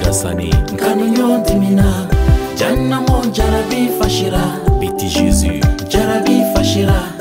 nyagasani nkanunyo ndimina jana mo jarabi fashira biti Jésus jarabi fashira